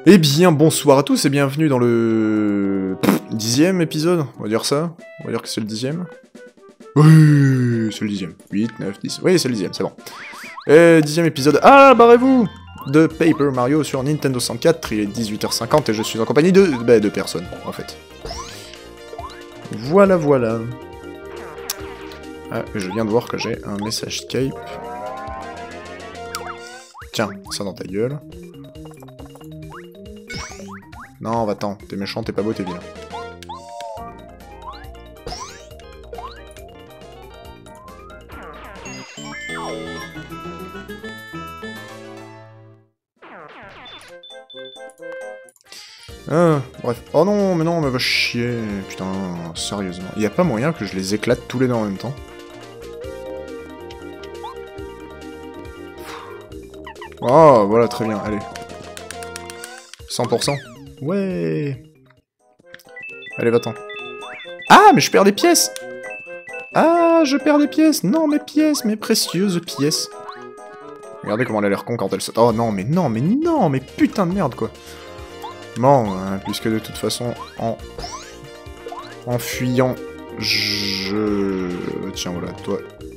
Eh bien, bonsoir à tous et bienvenue dans le 10e épisode, on va dire ça. On va dire que c'est le 10e. Oui, c'est le 10e. 8, 9, 10. Oui, c'est le 10e, c'est bon. Et 10e épisode. Ah, barrez-vous de Paper Mario sur Nintendo 64. Il est 18h50 et je suis en compagnie de deux personnes, en fait. Voilà, voilà. Ah, je viens de voir que j'ai un message Skype. Tiens, ça dans ta gueule. Non, va-t'en, t'es méchant, t'es pas beau, t'es vilain. Ah, bref. Oh non, mais va chier. Putain, sérieusement. Y a pas moyen que je les éclate tous les deux en même temps? Oh, voilà, très bien, allez. 100%. Ouais. Allez, va-t'en. Ah, mais je perds des pièces. Ah, je perds des pièces. Non, mes pièces, mes précieuses pièces. Regardez comment elle a l'air con quand elle saute. Oh non, mais non, mais non, mais putain de merde, quoi. Bon, puisque de toute façon, en fuyant, Tiens, voilà, toi.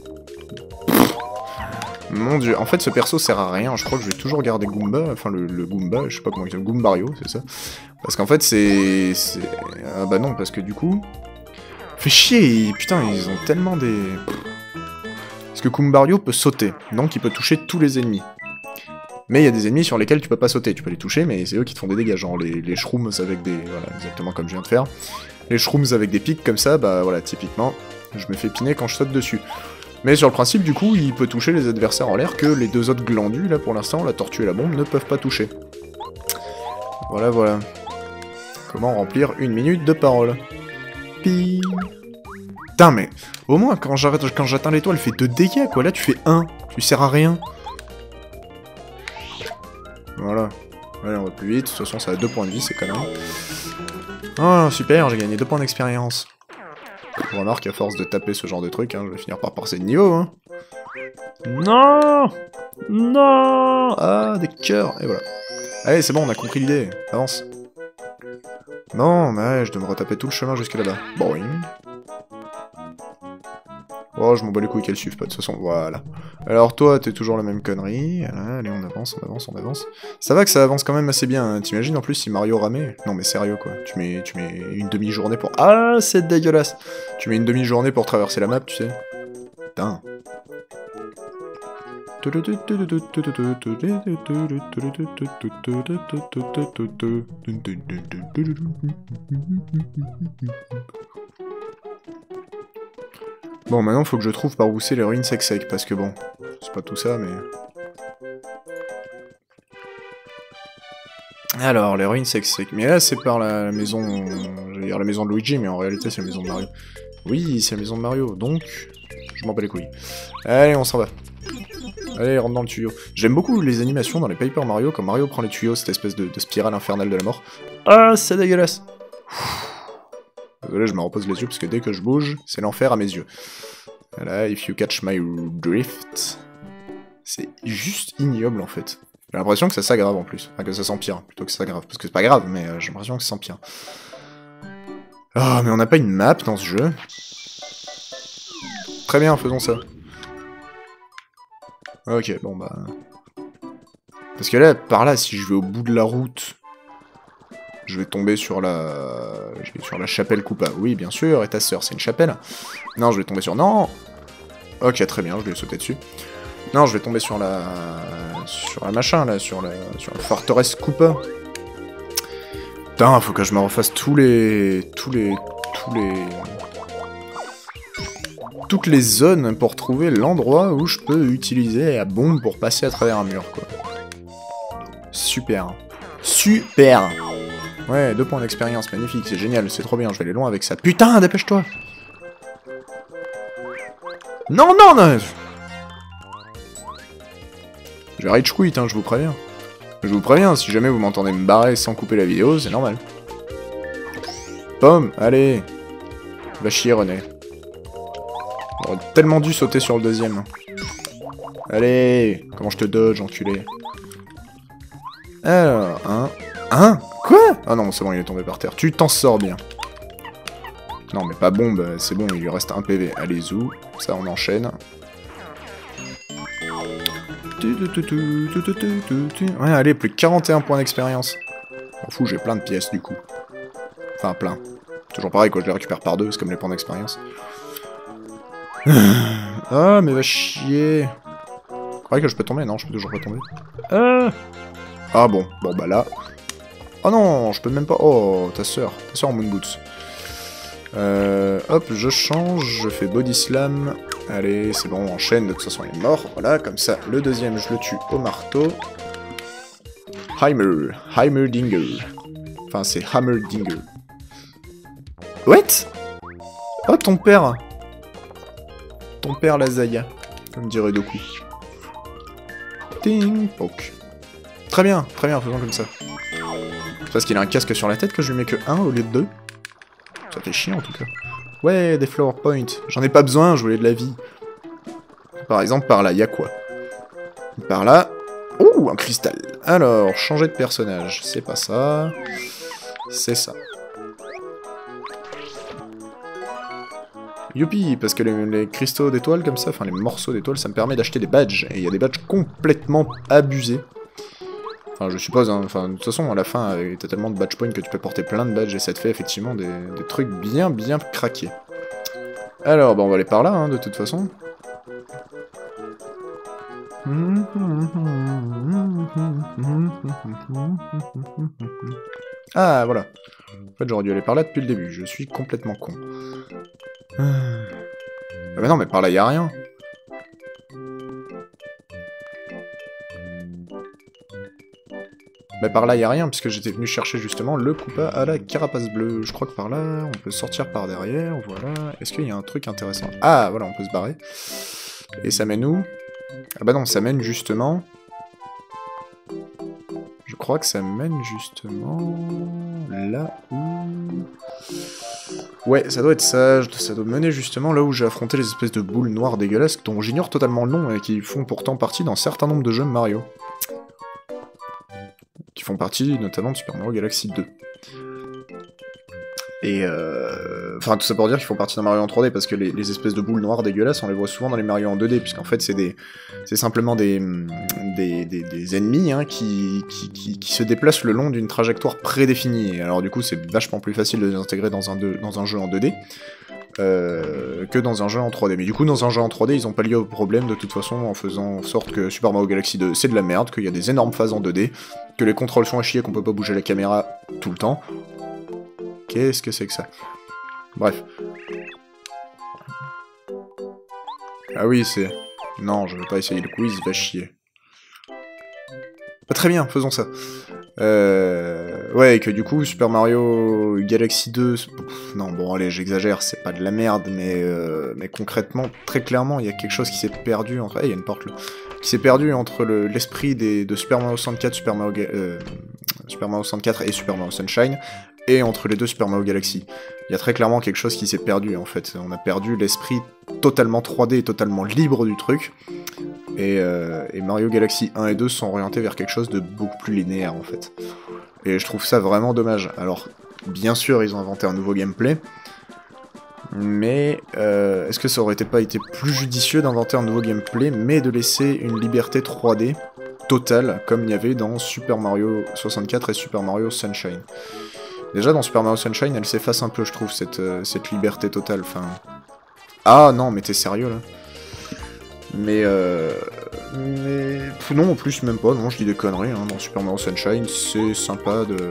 Mon dieu, en fait ce perso sert à rien, je crois que je vais toujours garder Goomba, enfin le Goomba, je sais pas comment il s'appelle, Goombario, c'est ça. Parce qu'en fait c'est... Ah bah non, parce que du coup... Fait chier, putain, ils ont tellement des... Parce que Goombario peut sauter, donc il peut toucher tous les ennemis. Mais il y a des ennemis sur lesquels tu peux pas sauter, tu peux les toucher, mais c'est eux qui te font des dégâts, genre les shrooms avec des... Voilà, exactement comme je viens de faire. Les shrooms avec des pics comme ça, bah voilà, typiquement, je me fais piner quand je saute dessus. Mais sur le principe, du coup, il peut toucher les adversaires en l'air que les deux autres glandus, là, pour l'instant, la tortue et la bombe, ne peuvent pas toucher. Voilà, voilà. Comment remplir une minute de parole. Pi. Putain, mais au moins, quand j'atteins l'étoile, fais 2 dégâts, quoi. Là, tu fais 1. Tu sers à rien. Voilà. Allez, on va plus vite. De toute façon, ça a 2 points de vie, c'est quand même. Oh, super, j'ai gagné 2 points d'expérience. Je remarque, à force de taper ce genre de truc, hein, je vais finir par passer de niveau, hein. Non. Non. Ah, des cœurs. Et voilà. Allez, c'est bon, on a compris l'idée. Avance. Non, mais ouais, je dois me retaper tout le chemin jusque là-bas. Boing. Oh, je m'en bats les couilles qu'elles suivent pas, de toute façon, voilà. Alors toi, t'es toujours la même connerie. Voilà, allez, on avance, on avance, on avance. Ça va que ça avance quand même assez bien, hein. T'imagines en plus si Mario ramait? Non mais sérieux quoi, tu mets une demi-journée pour... Ah, c'est dégueulasse. Tu mets une demi-journée pour traverser la map, tu sais. Putain. Bon, maintenant, faut que je trouve par où c'est les ruines sec, parce que bon, c'est pas tout ça, mais... Alors, les ruines sec. Mais là, c'est par la maison... J'allais dire la maison de Luigi, mais en réalité, c'est la maison de Mario. Oui, c'est la maison de Mario, donc... Je m'en bats les couilles. Allez, on s'en va. Allez, rentre dans le tuyau. J'aime beaucoup les animations dans les Paper Mario, quand Mario prend les tuyaux, cette espèce de spirale infernale de la mort. Ah, c'est dégueulasse. Désolé, je me repose les yeux, parce que dès que je bouge, c'est l'enfer à mes yeux. Voilà, if you catch my drift... C'est juste ignoble, en fait. J'ai l'impression que ça s'aggrave, en plus. Enfin, que ça s'empire, plutôt que ça s'aggrave. Parce que c'est pas grave, mais j'ai l'impression que ça s'empire. Ah, mais on n'a pas une map dans ce jeu. Très bien, faisons ça. Ok, bon bah... Parce que là, par là, si je vais au bout de la route... Je vais tomber sur la... Je vais sur la chapelle Koopa. Oui, bien sûr, et ta sœur, c'est une chapelle. Non, je vais tomber sur... Non. Ok, très bien, je vais sauter dessus. Non, je vais tomber sur la... Sur la machin, là, sur la forteresse Koopa. Putain, faut que je me refasse toutes les zones pour trouver l'endroit où je peux utiliser la bombe pour passer à travers un mur, quoi. Super. Super. Ouais, 2 points d'expérience, magnifique, c'est génial, c'est trop bien, je vais aller loin avec ça. Putain, dépêche-toi. Non, non, non. Je rage quit, hein, je vous préviens. Je vous préviens, si jamais vous m'entendez me barrer sans couper la vidéo, c'est normal. Pomme, allez. Va chier, René. J'aurais tellement dû sauter sur le deuxième. Allez, comment je te dodge, enculé. Alors, 1, Hein? Quoi? Ah non, c'est bon, il est tombé par terre. Tu t'en sors bien. Non, mais pas bombe, c'est bon, il lui reste un PV. Allez, zou. Ça, on enchaîne. Ouais, allez, plus que 41 points d'expérience. M'en fous, j'ai plein de pièces, du coup. Enfin, plein. Toujours pareil, quand je les récupère par deux, c'est comme les points d'expérience. Ah, mais va chier. Vous croyez que je peux tomber? Non, je peux toujours pas tomber. Ah bon, bon bah là... Oh non, je peux même pas... Oh, ta sœur en moon boots. Hop, je change, je fais body slam. Allez, c'est bon, on enchaîne, de toute façon il est mort. Voilà, comme ça, le deuxième, je le tue au marteau. Heimerdinger. Enfin, c'est Hammerdinger. What? Oh, ton père. Ton père Lazaya, comme dirait Doku. Ting, poke. Très bien, faisons comme ça. C'est parce qu'il a un casque sur la tête que je lui mets que 1 au lieu de 2. Ça fait chier en tout cas. Ouais, des flower points. J'en ai pas besoin, je voulais de la vie. Par exemple, par là, y'a quoi? Par là... Ouh, un cristal. Alors, changer de personnage. C'est pas ça. C'est ça. Youpi, parce que les cristaux d'étoiles comme ça, enfin les morceaux d'étoiles, ça me permet d'acheter des badges. Et il y a des badges complètement abusés. Enfin, je suppose, hein, enfin, de toute façon, à la fin, t'as tellement de badge points que tu peux porter plein de badges et ça te fait effectivement des trucs bien craqués. Alors, bah, on va aller par là, hein, de toute façon. Ah, voilà. En fait, j'aurais dû aller par là depuis le début, je suis complètement con. Ah bah non, mais par là, y a rien. Bah par là, y a rien, puisque j'étais venu chercher justement le Koopa à la carapace bleue. Je crois que par là, on peut sortir par derrière, voilà. Est-ce qu'il y a un truc intéressant? Ah, voilà, on peut se barrer. Et ça mène où? Ah bah non, ça mène justement... Je crois que ça mène justement... là où... Ouais, ça doit être ça, ça doit mener justement là où j'ai affronté les espèces de boules noires dégueulasses dont j'ignore totalement le nom et qui font pourtant partie d'un certain nombre de jeux Mario. Qui font partie notamment de Super Mario Galaxy 2. Et enfin, tout ça pour dire qu'ils font partie d'un Mario en 3D, parce que les espèces de boules noires dégueulasses, on les voit souvent dans les Mario en 2D, puisqu'en fait c'est simplement des ennemis hein, qui se déplacent le long d'une trajectoire prédéfinie. Et alors du coup c'est vachement plus facile de les intégrer dans un jeu en 2D que dans un jeu en 3D. Mais du coup dans un jeu en 3D ils ont pallié au problème de toute façon en faisant en sorte que Super Mario Galaxy 2 c'est de la merde, qu'il y a des énormes phases en 2D, que les contrôles sont à chier, qu'on peut pas bouger la caméra tout le temps. Qu'est-ce que c'est que ça? Bref. Ah oui, c'est... Non, je vais pas essayer le quiz, il va chier. Bah, très bien, faisons ça. Ouais, et que du coup, Super Mario Galaxy 2... Non, bon, allez, j'exagère, c'est pas de la merde, mais concrètement, très clairement, il y a quelque chose qui s'est perdu entre... il y a une porte là. Qui s'est perdu entre l'esprit de Super Mario 64, Super Mario 64 et Super Mario Sunshine, et entre les deux Super Mario Galaxy. Il y a très clairement quelque chose qui s'est perdu, en fait. On a perdu l'esprit totalement 3D et totalement libre du truc, et Mario Galaxy 1 et 2 sont orientés vers quelque chose de beaucoup plus linéaire, en fait. Et je trouve ça vraiment dommage. Alors, bien sûr, ils ont inventé un nouveau gameplay, mais est-ce que ça aurait pas été plus judicieux d'inventer un nouveau gameplay, mais de laisser une liberté 3D totale, comme il y avait dans Super Mario 64 et Super Mario Sunshine? Déjà, dans Super Mario Sunshine, elle s'efface un peu, je trouve, cette liberté totale, enfin... Ah, non, mais t'es sérieux, là? Mais... Non, en plus, même pas, non, je dis des conneries, hein, dans Super Mario Sunshine, c'est sympa de...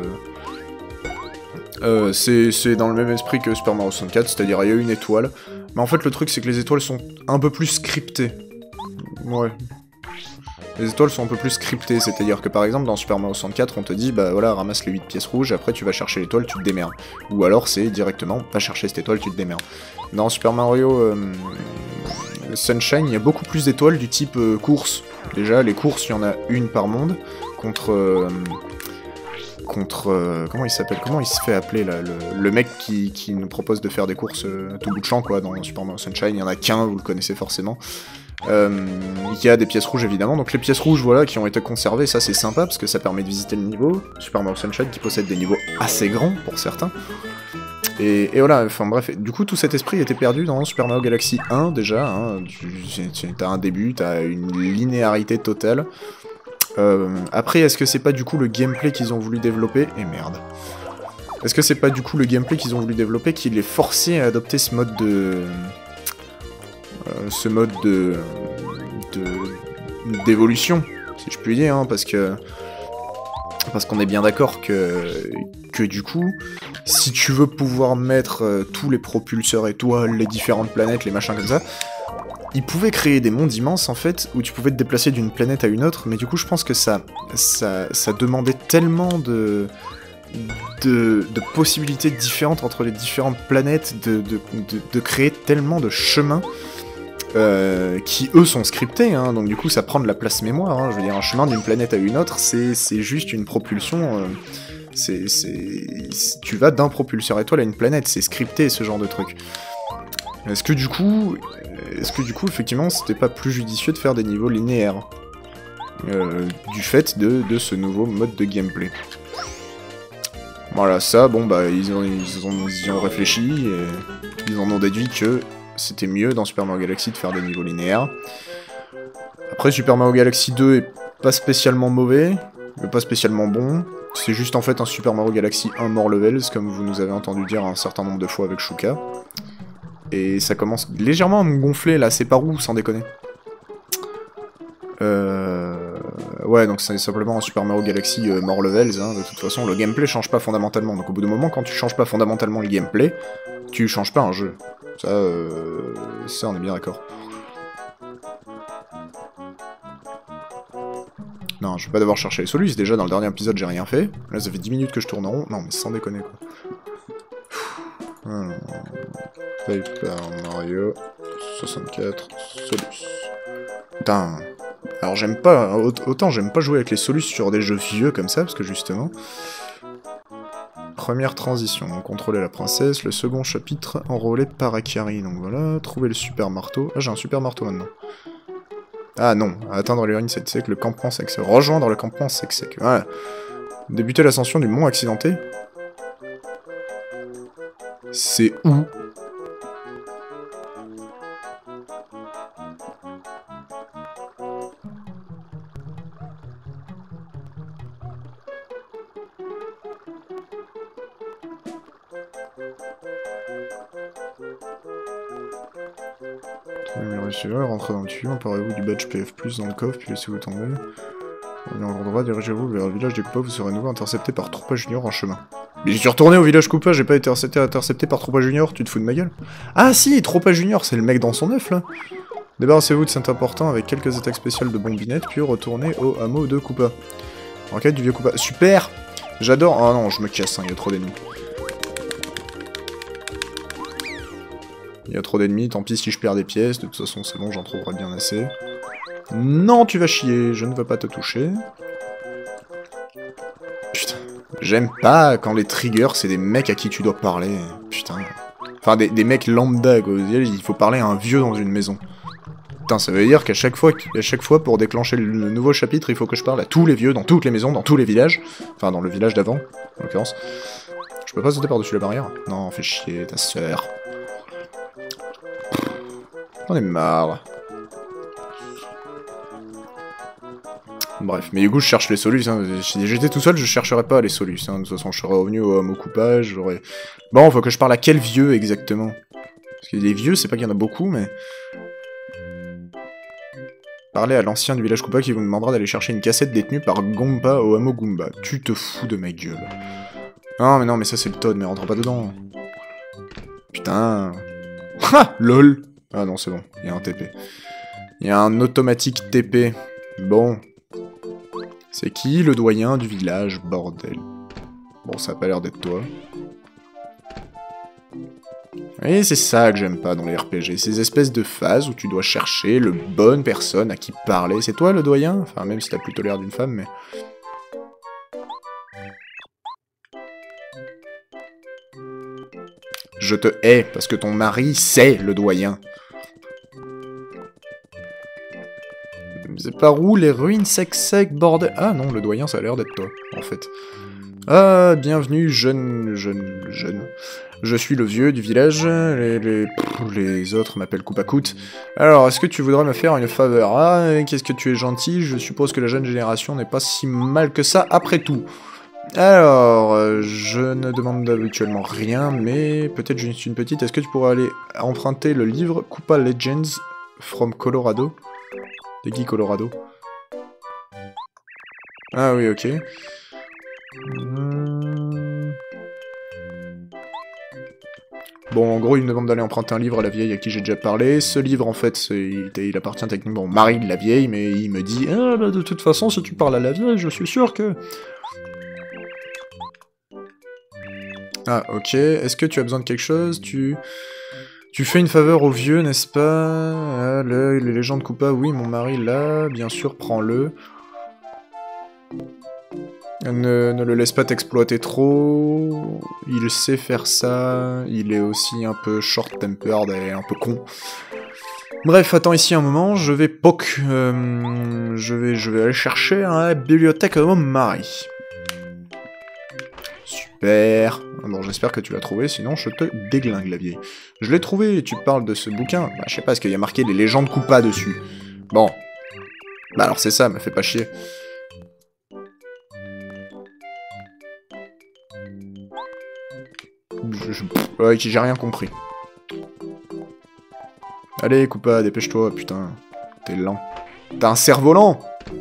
c'est dans le même esprit que Super Mario 64, c'est-à-dire il y a une étoile, mais en fait, le truc, c'est que les étoiles sont un peu plus scriptées. Ouais. Les étoiles sont un peu plus scriptées, c'est-à-dire que par exemple dans Super Mario 64 on te dit bah voilà ramasse les 8 pièces rouges, après tu vas chercher l'étoile, tu te démerdes. Ou alors c'est directement va chercher cette étoile, tu te démerdes. Dans Super Mario Sunshine il y a beaucoup plus d'étoiles du type course. Déjà les courses il y en a une par monde, contre contre... comment il s'appelle? Comment il se fait appeler, là? Le mec qui nous propose de faire des courses à tout bout de champ, quoi, dans Super Mario Sunshine. Il y en a qu'un, vous le connaissez forcément. Il y a des pièces rouges, évidemment. Donc les pièces rouges, voilà, qui ont été conservées, ça c'est sympa, parce que ça permet de visiter le niveau. Super Mario Sunshine qui possède des niveaux assez grands, pour certains. Et voilà, enfin bref, du coup tout cet esprit était perdu dans Super Mario Galaxy 1 déjà, hein. T'as un début, t'as une linéarité totale. Après, est-ce que c'est pas du coup le gameplay qu'ils ont voulu développer? Et merde. Est-ce que c'est pas du coup le gameplay qu'ils ont voulu développer qui les forçait à adopter ce mode de... d'évolution, si je puis dire, hein, parce qu'on est bien d'accord que du coup, si tu veux pouvoir mettre tous les propulseurs étoiles, les différentes planètes, les machins comme ça, ils pouvaient créer des mondes immenses, en fait, où tu pouvais te déplacer d'une planète à une autre, mais du coup, je pense que ça demandait tellement de possibilités différentes entre les différentes planètes, de créer tellement de chemins, qui eux sont scriptés, hein, donc du coup ça prend de la place mémoire, hein. Je veux dire, un chemin d'une planète à une autre, c'est juste une propulsion, tu vas d'un propulseur étoile à une planète, c'est scripté ce genre de truc. Est-ce que du coup, effectivement, c'était pas plus judicieux de faire des niveaux linéaires, du fait de ce nouveau mode de gameplay? Voilà, ça, bon bah, ils y ont réfléchi, et ils en ont déduit que c'était mieux dans Super Mario Galaxy de faire des niveaux linéaires. Après, Super Mario Galaxy 2 est pas spécialement mauvais, mais pas spécialement bon. C'est juste en fait un Super Mario Galaxy 1 more levels, comme vous nous avez entendu dire un certain nombre de fois avec Shuka. Et ça commence légèrement à me gonfler là, c'est par où, sans déconner? Ouais, donc c'est simplement un Super Mario Galaxy more levels, hein. De toute façon, le gameplay change pas fondamentalement. Donc au bout d'un moment, quand tu changes pas fondamentalement le gameplay, tu changes pas un jeu. Ça, on est bien d'accord. Non, je vais pas devoir chercher les solutions. Déjà, dans le dernier épisode, j'ai rien fait. Là, ça fait 10 minutes que je tourne en rond. Non, mais sans déconner, quoi. Paper Mario 64 Solus. Putain. Alors, j'aime pas... Autant j'aime pas jouer avec les Solus sur des jeux vieux comme ça, parce que justement... Première transition, donc contrôler la princesse. Le second chapitre, enrôler Parakari. Donc voilà, trouver le super marteau. Ah, j'ai un super marteau maintenant. Ah non, atteindre l'urine sec, le campement sec. Rejoindre le campement sec. Voilà. Débuter l'ascension du mont accidenté. C'est où? Rentrez dans le tuyau, emparez-vous du badge PF+, dans le coffre, puis laissez-vous tomber. En l'endroit, dirigez-vous vers le village des Koopas, vous serez nouveau intercepté par Troopa Junior en chemin. Mais j'y suis retourné au village Koopa, j'ai pas été intercepté par Troopa Junior, tu te fous de ma gueule? Ah si, Troopa Junior, c'est le mec dans son œuf, là. Débarrassez-vous de cet important avec quelques attaques spéciales de bombinettes, puis retournez au hameau de Koopa. Enquête du vieux Koopa. Super! J'adore... Oh non, je me casse, hein, il y a trop d'ennemis. Il y a trop d'ennemis, tant pis si je perds des pièces, de toute façon c'est bon, j'en trouverai bien assez. Non, tu vas chier, je ne veux pas te toucher. Putain, j'aime pas quand les triggers, c'est des mecs à qui tu dois parler. Putain. Enfin, des mecs lambda, quoi. Il faut parler à un vieux dans une maison. Putain, ça veut dire qu'à chaque fois, pour déclencher le nouveau chapitre, il faut que je parle à tous les vieux, dans toutes les maisons, dans tous les villages. Enfin, dans le village d'avant, en l'occurrence. Je peux pas sauter par-dessus la barrière? Non, fais chier, ta sœur. J'en ai marre. Bref, mais du coup je cherche les solutions, hein. Si j'étais tout seul, je chercherais pas les solutions, hein. De toute façon je serais revenu au coupage, j'aurais... Bon, faut que je parle à quel vieux exactement? Parce que les vieux, c'est pas qu'il y en a beaucoup, mais... Parler à l'ancien du village Koopa qui vous demandera d'aller chercher une cassette détenue par Goomba au hameau Goomba. Tu te fous de ma gueule. Non, mais ça c'est le Toad, mais rentre pas dedans. Putain... Ha! LOL! Ah non, c'est bon, il y a un TP. Il y a un automatique TP. Bon. C'est qui le doyen du village, bordel? Bon, ça a pas l'air d'être toi. Et c'est ça que j'aime pas dans les RPG, ces espèces de phases où tu dois chercher le bonne personne à qui parler. C'est toi le doyen? Enfin, même si t'as plutôt l'air d'une femme, mais... Je te hais, parce que ton mari, c'est le doyen. C'est par où les ruines sec, bordel... Ah non, le doyen, ça a l'air d'être toi, en fait. Ah, bienvenue, jeune... Je suis le vieux du village, les autres m'appellent Coupacoute. Alors, est-ce que tu voudrais me faire une faveur? Ah, qu'est-ce que tu es gentil, je suppose que la jeune génération n'est pas si mal que ça après tout. Alors, je ne demande habituellement rien, mais peut-être juste une petite. Est-ce que tu pourrais aller emprunter le livre Koopa Legends from Colorado? De qui Colorado? Ah oui, ok. Bon, en gros, il me demande d'aller emprunter un livre à la vieille à qui j'ai déjà parlé. Ce livre, en fait, il appartient techniquement au mari de la vieille, mais il me dit « Ah, bah, de toute façon, si tu parles à la vieille, je suis sûr que... » Ah, ok. Est-ce que tu as besoin de quelque chose? Tu fais une faveur au vieux, n'est-ce pas? Ah, les légendes Koopa, oui, mon mari, là, bien sûr, prends-le. Ne le laisse pas t'exploiter trop, il sait faire ça, il est aussi un peu short-tempered et un peu con. Bref, attends ici un moment, je vais poke, je vais aller chercher la bibliothèque de mon mari. Super. Bon, j'espère que tu l'as trouvé, sinon je te déglingue la vieille. Je l'ai trouvé, tu parles de ce bouquin? Bah, je sais pas, est-ce qu'il y a marqué les légendes Koopa dessus? Bon. Bah alors c'est ça, me fais pas chier. Ouais, j'ai rien compris. Allez, Koopa, dépêche-toi, putain. T'es lent. T'as un cerf-volant.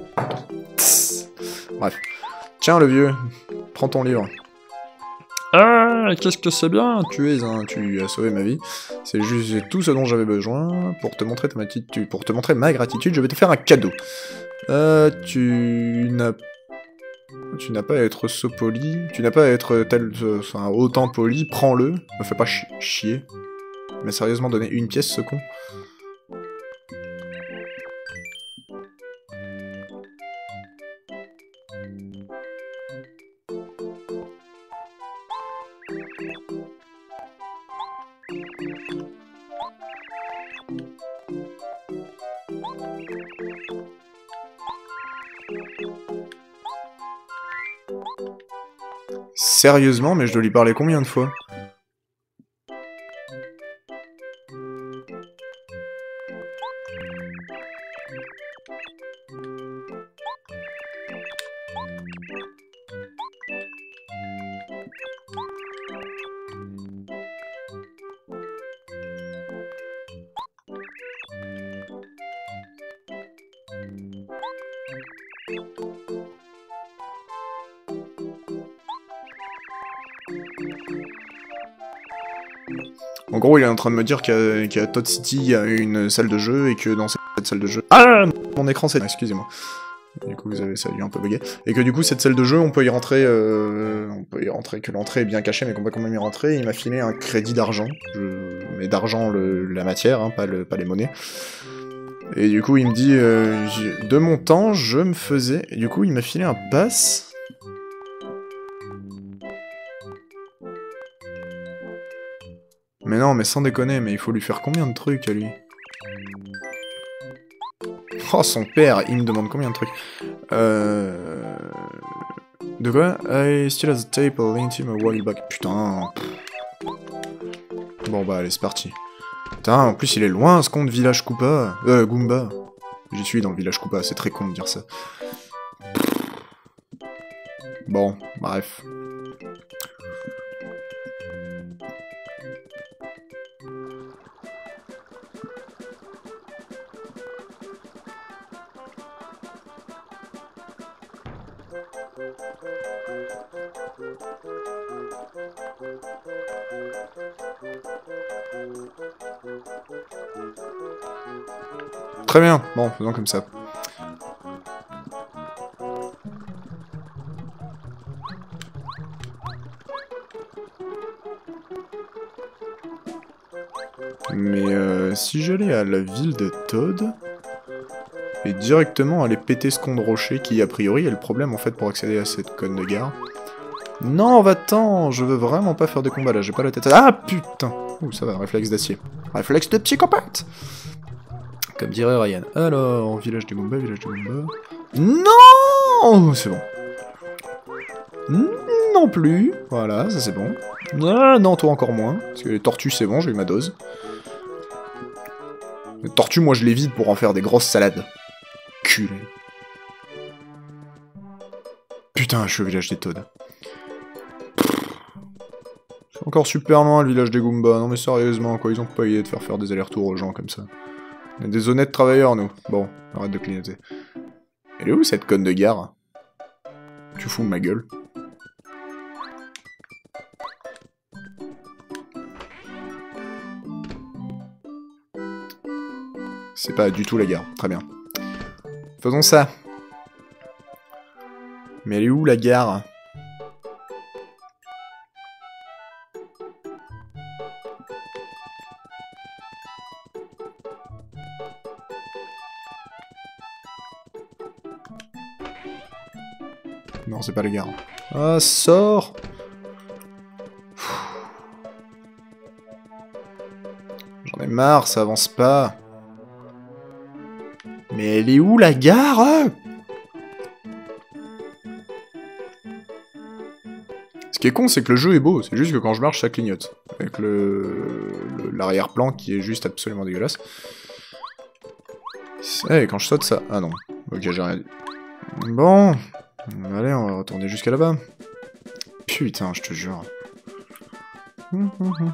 Bref. Tiens, le vieux. Prends ton livre. Ah, qu'est-ce que c'est bien. Tu as sauvé ma vie. C'est juste tout ce dont j'avais besoin. Pour te montrer ma gratitude, je vais te faire un cadeau. Tu n'as pas à être poli, tu n'as pas à être autant poli, prends-le, me fais pas chier. Mais sérieusement, donner une pièce, ce con. Sérieusement, mais je dois lui parler combien de fois? En gros, il est en train de me dire qu'à Todd City, il y a une salle de jeu, et que dans cette salle de jeu... Ah, mon écran c'est... Excusez-moi. Du coup, ça a dû un peu bugger. Et que du coup, cette salle de jeu, on peut y rentrer, que l'entrée est bien cachée, mais qu'on peut quand même y rentrer. Il m'a filé un crédit d'argent. Mais d'argent, la matière, hein, pas les monnaies. Et du coup, il me dit, de mon temps, je me faisais... Et du coup, il m'a filé un pass... Mais non, mais sans déconner, mais il faut lui faire combien de trucs à lui? Oh, son père, il me demande combien de trucs. De quoi? I still have the tape, I linked him a while back. Putain. Bon bah allez, c'est parti. Putain, en plus il est loin ce con de village Koopa. Goomba. J'y suis dans le village Koopa, c'est très con de dire ça. Bon, bref. Très bien, bon, faisons comme ça. Mais si j'allais à la ville de Todd, et directement aller péter ce con de rocher qui a priori est le problème en fait pour accéder à cette conne de gare. Non, va-t'en, je veux vraiment pas faire des combats là, j'ai pas la tête. Ah putain. Ouh, ça va, réflexe d'acier. Réflexe de psychopathe. Comme dirait Ryan. Alors, village des Goombas, village des Goombas. Non, c'est bon. Non plus. Voilà, ça c'est bon. Ah, non, toi encore moins. Parce que les tortues c'est bon, j'ai eu ma dose. Les tortues, moi je les vide pour en faire des grosses salades. Culé. Putain, je suis au village des Toads. C'est encore super loin le village des Goombas. Non mais sérieusement, quoi, ils ont pas idée de faire des allers-retours aux gens comme ça. On est des honnêtes travailleurs, nous. Bon, arrête de clignoter. Elle est où cette conne de gare? Tu fous de ma gueule. C'est pas du tout la gare. Très bien. Faisons ça. Mais elle est où la gare? Non, c'est pas la gare. Ah, sors! J'en ai marre, ça avance pas. Mais elle est où la gare? Ce qui est con, c'est que le jeu est beau, c'est juste que quand je marche, ça clignote. Avec l'arrière-plan qui est juste absolument dégueulasse. Et quand je saute, ça... Ah non. Ok, j'ai rien dit. Bon... Allez, on va retourner jusqu'à là-bas. Putain, je te jure. En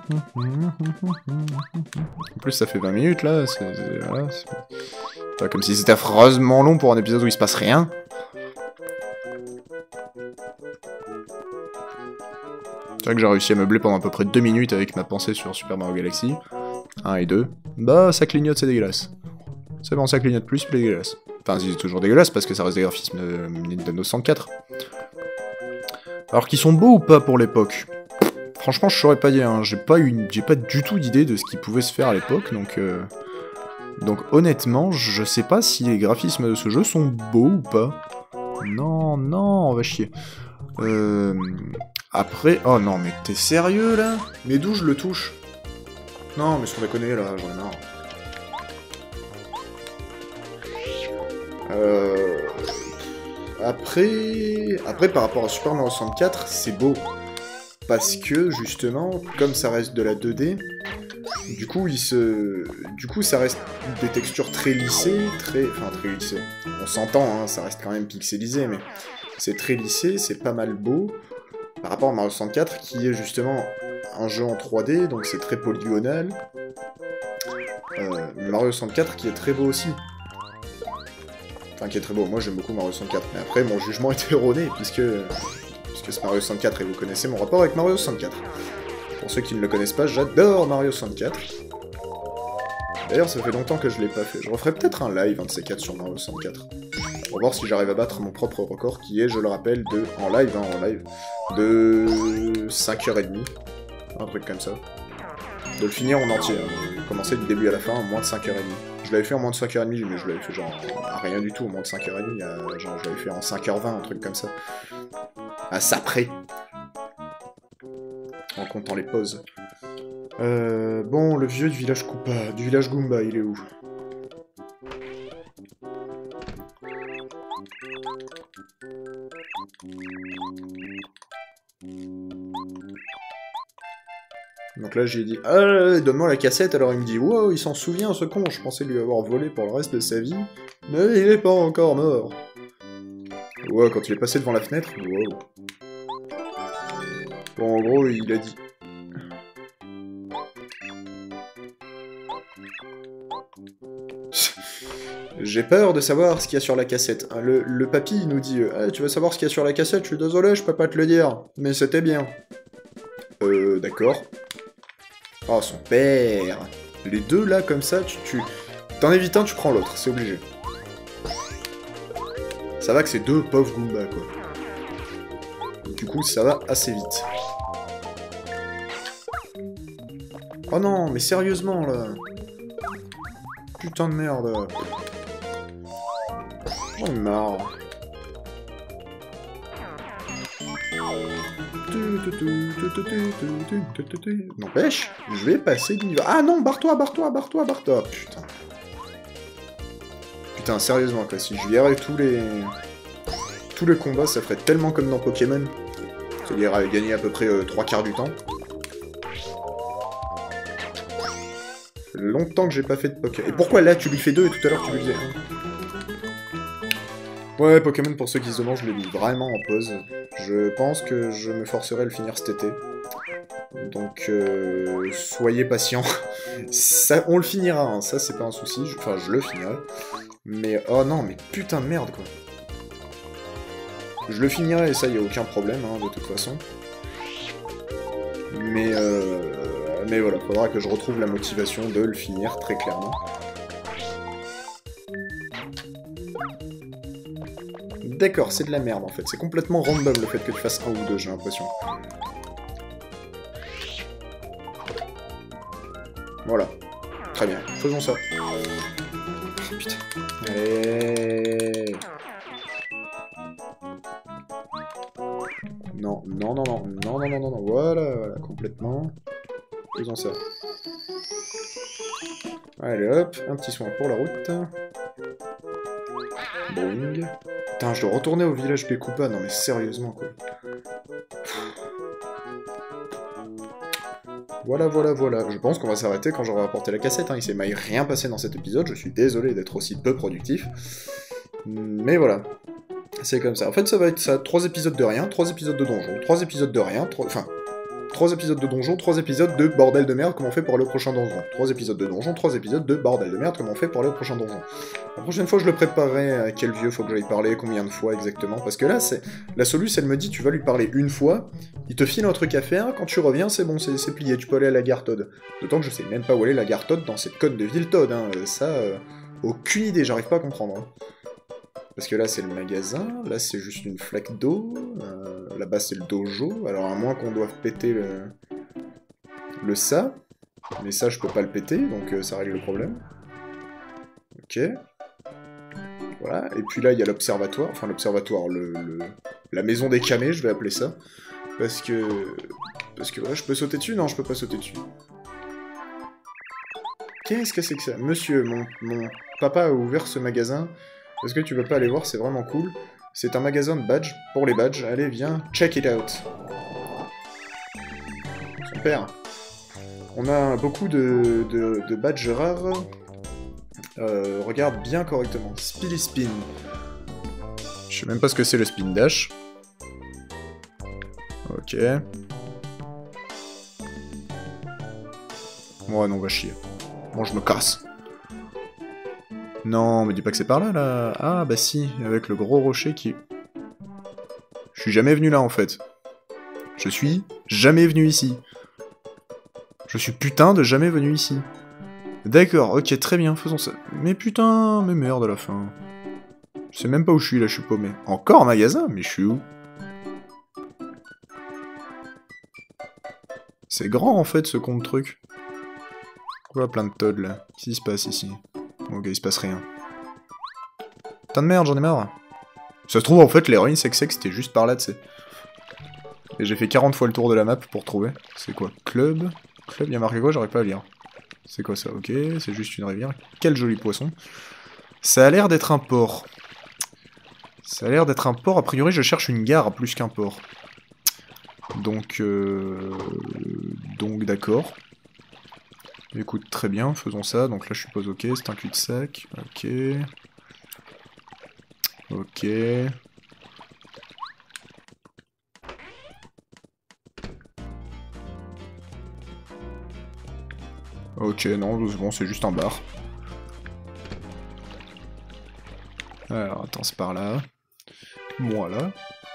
plus, ça fait 20 minutes, là. Voilà, c'est pas comme si c'était affreusement long pour un épisode où il se passe rien. C'est vrai que j'ai réussi à meubler pendant à peu près 2 minutes avec ma pensée sur Super Mario Galaxy. 1 et 2. Bah, ça clignote, c'est dégueulasse. C'est bon, ça clignote plus, c'est dégueulasse. Enfin, c'est toujours dégueulasse parce que ça reste des graphismes de Nintendo 64. Alors qu'ils sont beaux ou pas pour l'époque? Franchement, je saurais pas dire, hein. J'ai pas du tout d'idée de ce qui pouvait se faire à l'époque, donc honnêtement, je sais pas si les graphismes de ce jeu sont beaux ou pas. Non, non, on va chier. Après... Oh non, mais t'es sérieux, là? Mais d'où je le touche? Non, mais sans déconner, là, j'en ai marre. Après, par rapport à Super Mario 64, c'est beau. Parce que, justement, comme ça reste de la 2D, du coup, ça reste des textures très lissées, Enfin, très lissées. On s'entend, hein, ça reste quand même pixelisé, mais c'est très lissé, c'est pas mal beau. Par rapport à Mario 64, qui est justement un jeu en 3D, donc c'est très polygonal. Mario 64 qui est très beau aussi. Enfin, qui est très beau. Moi, j'aime beaucoup Mario 64. Mais après, mon jugement est erroné, puisque c'est Mario 64, et vous connaissez mon rapport avec Mario 64. Pour ceux qui ne le connaissent pas, j'adore Mario 64. D'ailleurs, ça fait longtemps que je l'ai pas fait. Je referai peut-être un live, un de ces 4 sur Mario 64. Pour voir si j'arrive à battre mon propre record, qui est, je le rappelle, en live, de 5h30. Un truc comme ça. De le finir en entier, hein. Commencer du début à la fin en moins de 5h30. Je l'avais fait en moins de 5h30, mais je l'avais fait genre rien du tout, en moins de 5h30, genre je l'avais fait en 5h20, un truc comme ça. À ça près. En comptant les pauses. Bon, le vieux du village Goomba, il est où? Donc là j'ai dit « Ah, donne-moi la cassette », alors il me dit « Wow, il s'en souvient ce con, je pensais lui avoir volé pour le reste de sa vie, mais il est pas encore mort. » Wow, quand il est passé devant la fenêtre, wow. Bon, en gros, il a dit... J'ai peur de savoir ce qu'il y a sur la cassette. Le papy nous dit « Ah, tu veux savoir ce qu'il y a sur la cassette? Je suis désolé, je peux pas te le dire, mais c'était bien. » D'accord. Oh, son père. Les deux, là, comme ça, t'en évites un, tu prends l'autre, c'est obligé. Ça va que c'est deux pauvres Goombas, quoi. Du coup, ça va assez vite. Oh non, mais sérieusement, là. Putain de merde. J'en ai marre. N'empêche, je vais passer de niveau. Ah non, barre-toi, barre-toi, barre-toi, barre-toi. Putain. Putain, sérieusement, quoi. Si je virais tous les combats, ça ferait tellement comme dans Pokémon. C'est-à-dire gagner à peu près 3/4 du temps. Ça fait longtemps que j'ai pas fait de Pokémon. Et pourquoi là, tu lui fais 2 et tout à l'heure, tu lui faisais 1? Ouais, Pokémon, pour ceux qui se demandent, je l'ai mis vraiment en pause. Je pense que je me forcerai à le finir cet été. Donc, soyez patients. Ça, on le finira, hein. Ça, c'est pas un souci. Enfin, je le finirai. Mais, oh non, mais putain de merde, quoi. Je le finirai, et ça, y a aucun problème, hein, de toute façon. Mais voilà, faudra que je retrouve la motivation de le finir, très clairement. D'accord, c'est de la merde en fait. C'est complètement random le fait que tu fasses 1 ou 2, j'ai l'impression. Voilà. Très bien. Faisons ça. Oh, putain. Allez. Non, non, non, non, non, non, non, non, non. Voilà, voilà, complètement. Faisons ça. Allez hop, un petit soin pour la route. Boing. Putain, je dois retourner au village des Koopas. Non mais sérieusement quoi. Voilà, voilà, voilà. Je pense qu'on va s'arrêter quand j'aurai apporté la cassette. Hein. Il s'est rien passé dans cet épisode. Je suis désolé d'être aussi peu productif. Mais voilà. C'est comme ça. En fait, ça va être ça. 3 épisodes de rien, 3 épisodes de donjon, 3 épisodes de rien, enfin... 3 épisodes de donjon, 3 épisodes de bordel de merde comme on fait pour le prochain donjon. 3 épisodes de donjon, 3 épisodes de bordel de merde comme on fait pour le prochain donjon. La prochaine fois, je le préparerai à quel vieux faut que j'aille parler, combien de fois exactement. Parce que là, c'est la soluce, elle me dit, tu vas lui parler une fois, il te file un truc à faire, quand tu reviens, c'est bon, c'est plié, tu peux aller à la gare Todd. D'autant que je sais même pas où aller la gare Todd dans cette code de ville Todd, hein. Ça, aucune idée, j'arrive pas à comprendre. Hein. Parce que là, c'est le magasin, là, c'est juste une flaque d'eau, là-bas, c'est le dojo, alors à moins qu'on doive péter le ça, mais ça, je peux pas le péter, donc ça règle le problème. Ok. Voilà, et puis là, il y a l'observatoire, enfin l'observatoire, la maison des camés, je vais appeler ça, parce que ouais, je peux sauter dessus? Non, je peux pas sauter dessus. Qu'est-ce que c'est que ça? Monsieur, mon papa a ouvert ce magasin. Est-ce que tu veux pas aller voir? C'est vraiment cool. C'est un magasin de badges, pour les badges. Allez, viens, check it out. Super. On a beaucoup de badges rares. Regarde bien correctement. Speedy Spin. Je sais même pas ce que c'est le Spin Dash. Ok. Ouais, non, va chier. Bon, je me casse. Non, me dis pas que c'est par là, là. Ah, bah si, avec le gros rocher qui... Je suis jamais venu là, en fait. Je suis jamais venu ici. Je suis putain de jamais venu ici. D'accord, ok, très bien, faisons ça. Mais putain, mais merde à la fin. Je sais même pas où je suis, là, je suis paumé. Encore un magasin? Mais je suis où? C'est grand, en fait, ce con de truc. Pourquoi plein de Todd, là? Qu'est-ce qui se passe, ici? Ok, il se passe rien. Putain de merde, j'en ai marre. Ça se trouve, en fait, l'héroïne sex-sex, c'était juste par là, tu sais. Et j'ai fait 40 fois le tour de la map pour trouver. C'est quoi? Club? Club, il y a marqué quoi? J'arrive pas à lire. C'est quoi ça? Ok, c'est juste une rivière. Quel joli poisson. Ça a l'air d'être un port. Ça a l'air d'être un port. A priori, je cherche une gare plus qu'un port. Donc d'accord. Écoute, très bien, faisons ça. Donc là, je suppose, ok, c'est un cul-de-sac. Ok. Ok. Ok, non, bon, c'est juste un bar. Alors, attends, c'est par là. Moi, là.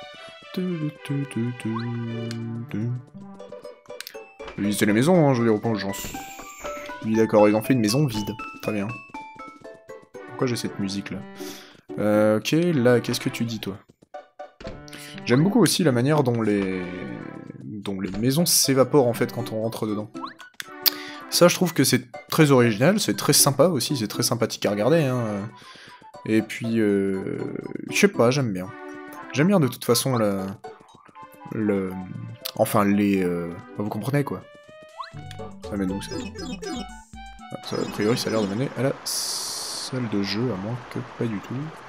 C'est les maisons, hein, je veux dire, j'en suis... Oui, d'accord, ils ont fait une maison vide. Très bien. Pourquoi j'ai cette musique-là? Ok, là, qu'est-ce que tu dis, toi? J'aime beaucoup aussi la manière dont les maisons s'évaporent, en fait, quand on rentre dedans. Ça, je trouve que c'est très original, c'est très sympa aussi, c'est très sympathique à regarder, hein. Et puis, je sais pas, j'aime bien. J'aime bien, de toute façon, Enfin, les... vous comprenez, quoi. Ça mène où, ça? Ah, ça, a priori, ça a l'air de mener à la salle de jeu, à moins que pas du tout.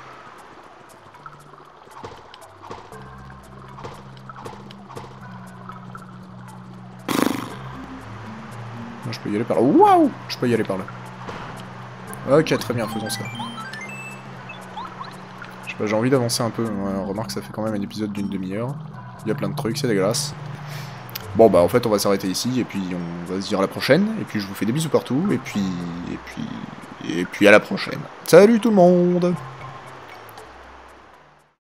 Non, je peux y aller par là. Waouh! Je peux y aller par là. Ok, très bien, faisons ça. Je sais pas, j'ai envie d'avancer un peu. Ouais, on remarque que ça fait quand même un épisode d'une demi-heure. Il y a plein de trucs, c'est dégueulasse. Bon bah en fait on va s'arrêter ici et puis on va se dire à la prochaine et puis je vous fais des bisous partout et puis à la prochaine. Salut tout le monde!